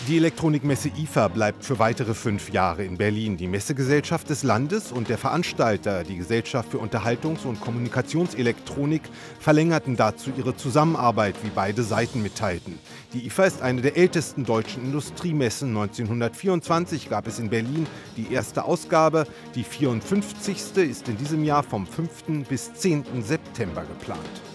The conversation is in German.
Die Elektronikmesse IFA bleibt für weitere 5 Jahre in Berlin. Die Messegesellschaft des Landes und der Veranstalter, die Gesellschaft für Unterhaltungs- und Kommunikationselektronik, verlängerten dazu ihre Zusammenarbeit, wie beide Seiten mitteilten. Die IFA ist eine der ältesten deutschen Industriemessen. 1924 gab es in Berlin die erste Ausgabe. Die 54. ist in diesem Jahr vom 5. bis 10. September geplant.